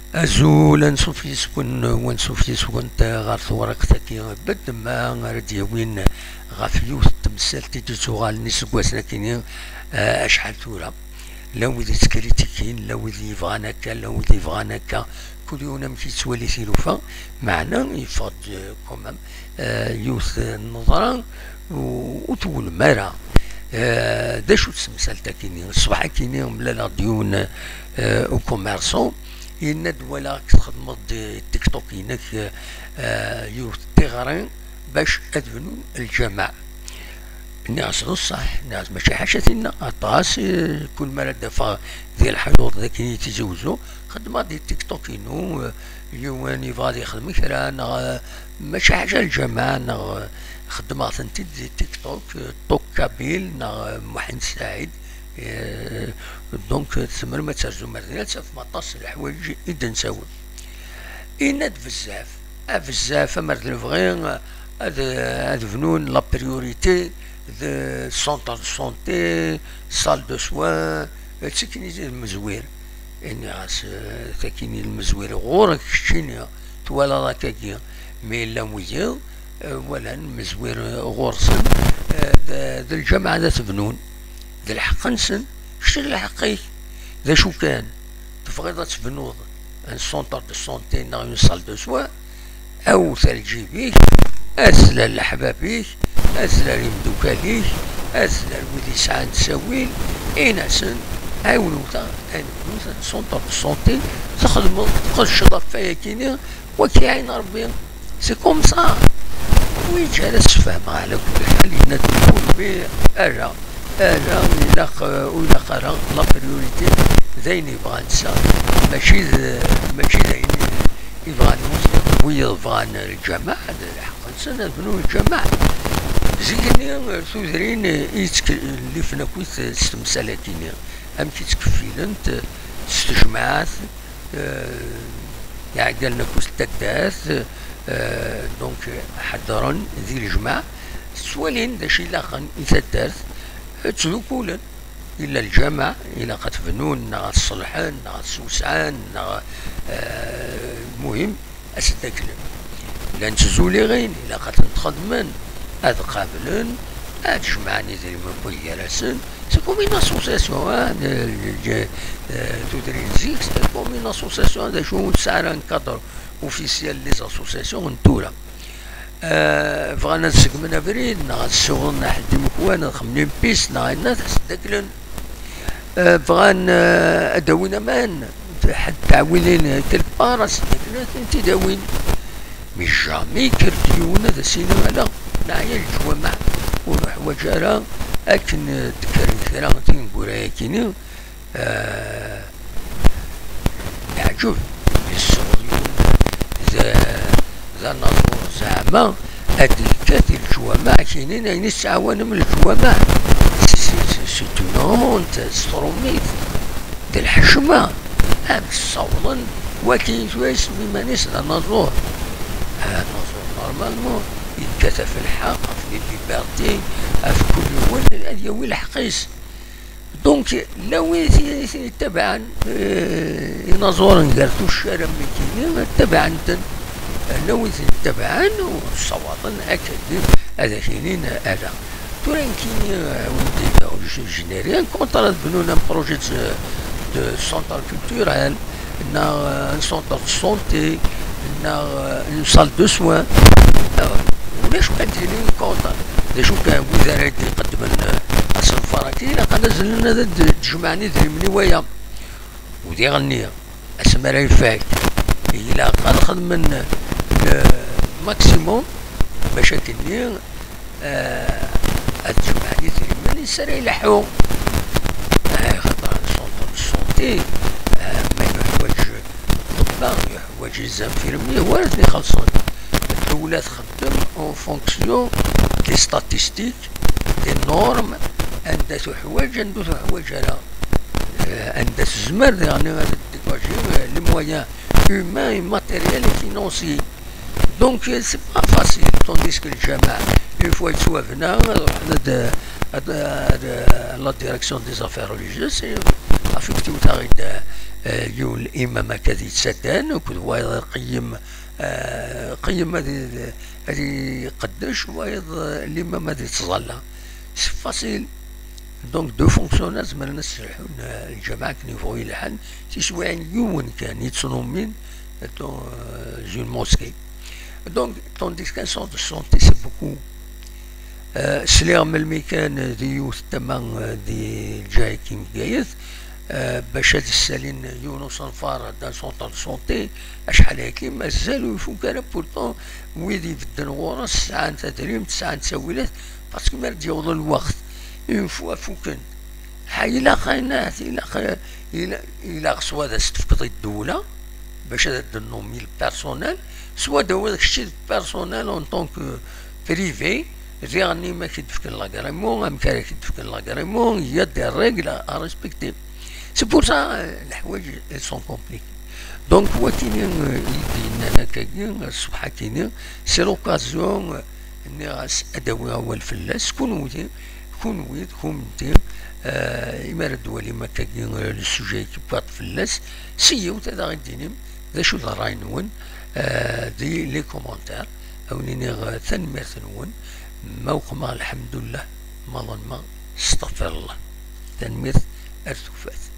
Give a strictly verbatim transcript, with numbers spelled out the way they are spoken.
أزول نصوفي سكون ونصوفي سكون غار ثورك تاكي بد ما غادي وين غافيوث تمثال تيتوغال نسكواس لكن أشحال ثورة لا وذي سكريتيكين لا وذي يبغان هكا لا وذي يبغان هكا كل يوم نمشي تسوالي ثيلوفا معنا يفض كومام يوث النظرة وتقول مرة دا شو تسمسال تاكيني الصباح كيني ملا ديون او كوميرسون يناد ولا تخدم التيك توك ينك يوث تيغرين باش ادفنوا الجماعة الناس صح الناس ماشي حاجتنا اطاس كل ما دفع ذي الحيوط ذاك يتزوجوا خدمة دي تيك توك ينو يواني فادي يخدم كرا ماشي حاجة الجماعة خدمة ثنتي دي تيك توك توك كابيل محمد سعيد دونك تسمر ما ترجو مرضيات ساف مطاس الحوايج إذا نساول إناد بزاف بزاف مرضي فغير هاد فنون لا بريوريتي ذا سونتر دو سونتي سال دو سوان تسكني المزوير يعني غاس تاكيني المزوير غورك شتيني توالا راكاكيا مي لا مويا ولا المزوير غورسن ذا الجامعة ذات فنون ذا الحق نسن شتي الحقيق ذا شو كان تفغيض تفنوض ان سونتر دو سونتي نا اون سال دو سوان او ثلجي بيك أزل لحبابيك أزل لمدوكاليك أزل لودي ساعة تساويل إناسن عاونو تا عاونو تا سونتر دو سونتي تخدمو تخش ضفايا كيني وكيعين ربي سي كوم سا ويجي على السفام على كل حال ينادو بيه أجا أجا ويلاق ويلاق راه لا بريوريتي ذاين يبغى نسا ماشي ماشي ذاين يبغى المسلم ويبغى الجماعة الحق نسنا بنو الجماعة زيني ثوذرين يتك اللي فينا كويت استمسالاتيني أم كيتكفيلنت استجماعات يعني قالنا كويت تداث دونك حضرن ذي الجماعة سوالين داشي لاخن يتداث تذوكولا إلا الجامع إلا قد فنون نا الصلحان نا السوسعان نا المهم أستكلم لان تزولي غين إلا قد نتخدمن هاد قابلن هاد جمعني ذي المبوية راسن سي كوم اون اسوسياسيون تدري زيك سي كوم اون اسوسياسيون هذا شو تسعر نكادر اوفيسيال لي اسوسياسيون نتورا بغانا نسقمنا بريد نا الشغل نا حد مكوانا خمنين بيس نا الناس أستكلن بغان اداوينا مان حد تعويلين كالبارا استكلن انت داوين مي جامي كرديونا ذا سينما لا نعيا الجوامع ونروح وجارة أكن تكري ثرا تنقول هاكيني يعجب السعوديون ذا ذا نظر زعما هاد الكات الجوامع كاينين أين السعوان من الجوامع سي اون هونت ستروميت د الحشمة هاد الصولن وكاين شوية يسمي مانيس ذا نظور هذا نظور نورمالمون يتكاتف في الحق في الليبرتي في كل وين هذا وين الحقيس دونك لا وين تبعا ينظر نقالتو الشارع مكيني تبعا لا وين تبعا والصواطن هكذا هذا كاينين هذا تورين كاين ولدي جينيريان كونترا بنونا بروجي دو سونتر كولتورال نا سونتر سونتي نا اون سال دو سوان ولاش كنديري كونتر شو كان وزارة يقدم السفارة كاين قد نزل لنا تجمعني ذي من ويا ودي غنية اسمها راهي فاك إلا قد خدم من الماكسيموم باش كني تجمعني ذي من يسرى يلحو خاطر سونتر السونتي ما يحوج طباخ يحوج الزنفيرمي هو اللي خلصان الدولة تخدم اون فونكسيون دي ستاتيستيك دي نورم عندها حوايج عندو حوايج على عندها الزمر يعني هذا ديكواجي لي مويان هيومان ماتيريال اي فينونسي دونك سي با فاسيل طونديس كو الجماعة اون فوا يتسوافنا رحنا لا ديريكسيون دي زافير ريليجيوس افيكتيو تاع يول الامام كذي تسدان وكل وايض قيم قيم هذه هذه قداش وايض الامام هذه تظل سي فاسيل. دونك دو فونكسيونال زعما نسرحو الجماعة كي يبغوا يلحن تيسوى يوم كان يتصنمين دون جون موسكي. دونك تونديس كان سون دو سونتي سي بوكو سليغ من الميكان دي يوث تما دي جاي كيم جايث باش هاد السالين يونس انفار دان سونتر دو سونتي اشحال هاكي مازالو يفوك انا بورتون ويدي يبدل غورس ساعة تدريم تسعة تساويلات باسكو ما رد يوضل الوقت اون فوا فوكن حي الى خاينات الى خ... الى الى سوا دا ستفقد الدولة باش هذا النومي البيرسونيل سوا داو داك الشيء بيرسونيل اون طونك بريفي ريغني ما كيدفكن لاكريمون ام كاري كيدفكن لاكريمون يا دي ريغل ا ريسبكتي. سي بور سا الحوايج سون كومبليكي. دونك هو كاين يدينا انا كاين الصبحه كاين سي لوكازيون اني غاس اداوي اول فلاس كون ودي كون ويد كون دير إمارة الدولي ما كاين السوجي كي بواط فلاس سيو تادا غيدينيم ذا شو ذا راي نون دي لي كومونتير او نيني تنمير نون موقما الحمد لله ما ظن ما استغفر الله تنمير ارتفات.